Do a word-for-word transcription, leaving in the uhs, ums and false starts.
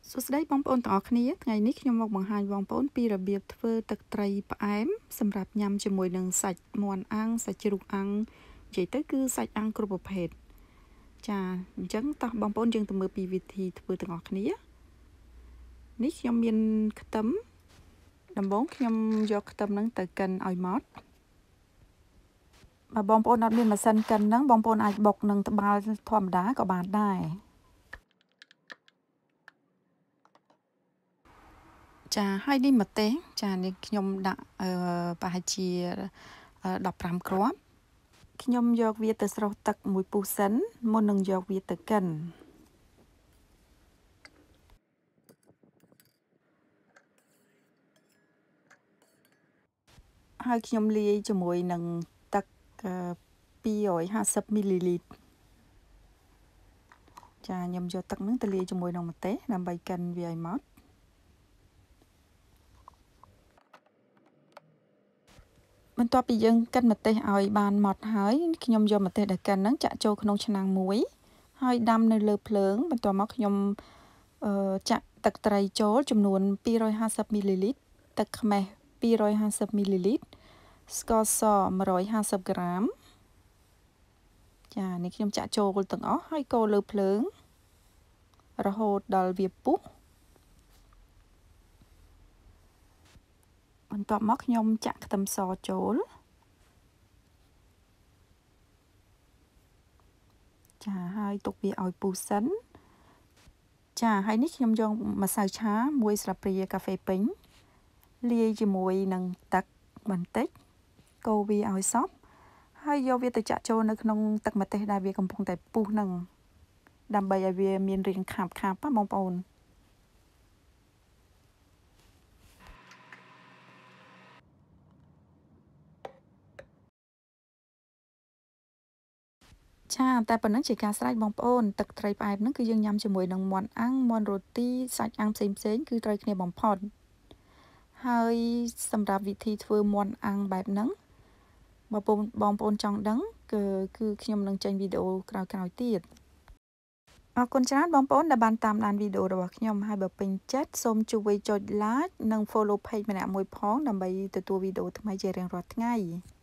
សួស្តីបងប្អូនទាំងអស់គ្នាថ្ងៃនេះខ្ញុំមកបង្ហាញបងប្អូនពីរបៀបធ្វើទឹកត្រីផ្អែមសម្រាប់ញ៉ាំជាមួយនឹងសាច់មាន់អាំងសាច់ជ្រូកអាំងនិយាយទៅគឺសាច់អាំងគ្រប់ប្រភេទចាអញ្ចឹងតោះបងប្អូនយើងទៅមើលពីវិធីធ្វើទាំងអស់គ្នានេះខ្ញុំមានខ្ទឹមដំបូងខ្ញុំយកខ្ទឹមហ្នឹងទៅកិនឲ្យម៉ត់បើបងប្អូនអត់មានម៉ាស៊ីនកិនហ្នឹងបងប្អូនអាចបុកនឹងត្បាល់ធម្មតាក៏បានដែរចាហើយនេះម្ទេសចានេះខ្ញុំដាក់អឺប្រហែលជាដប់ប្រាំគ្រាប់ខ្ញុំយកវាទៅស្រុះទឹកមួយពុះសិនមុននឹងយកវាទៅកិនហើយខ្ញុំលាយជាមួយនឹងទឹកពីររយហាសិបមីលីលីត្រចាខ្ញុំយកទឹកហ្នឹងទៅលាយជាមួយនឹងម្ទេសដើម្បីកិនវាឲ្យម៉ត់បន្ទាប់ពីយើងកិនម្ទេសឲ្យបានម៉ត់ហើយខ្ញុំយកម្ទេសដែលកិនហ្នឹងចាក់ចូលក្នុងឆ្នាំងមួយហើយដាំនៅលើភ្លើងបន្ទាប់មកខ្ញុំអឺចាក់ទឹកត្រីចូលចំនួនពីររយហាសិបមីលីលីត្រទឹកខ្មេះពីររយហាសិបមីលីលីត្រស្ករសមួយរយហាសិបក្រាមចានេះខ្ញុំចាក់ចូលទាំងអស់ហើយកូរលើភ្លើងរហូតដល់វាពុះបន្ទាប់មកខ្ញុំចាក់ខ្ទឹមសចូលចាហើយទុកវាឲ្យពុះសិនចាហើយនេះខ្ញុំយកម្សៅឆាមួយស្លាបព្រាកាហ្វេពេញលាយជាមួយនឹងទឹកបន្តិចកូរវាឲ្យសព្វហើយយកវាទៅចាក់ចូលនៅក្នុងទឹកម្ទេសដែលវាកំពុងតែពុះហ្នឹងដើម្បីឲ្យវាមានរាងខាប់ខាប់ណាបងប្អូនចាតែប៉ុណ្ណឹងជាការស្រេចបងប្អូនទឹកត្រីផ្អែមហ្នឹងគឺយើងញ៉ាំជាមួយនឹងមាន់អាំងមាន់រ៉ូទីសាច់អាំងផ្សេងផ្សេងគឺត្រូវគ្នាបំផុតហើយសម្រាប់វិធីធ្វើមាន់អាំងបែបហ្នឹងបើបងប្អូនចង់ដឹងគឺគឺខ្ញុំនឹងចេញវីដេអូក្រោយៗទៀតអរគុណច្រើនបងប្អូនដែលបានតាមដានវីដេអូរបស់ខ្ញុំហើយបើពេញចិត្តសូមជួយចុច like និង follow page ម្នាក់មួយផងដើម្បីទទួលវីដេអូថ្មីជារៀងរាល់ថ្ងៃ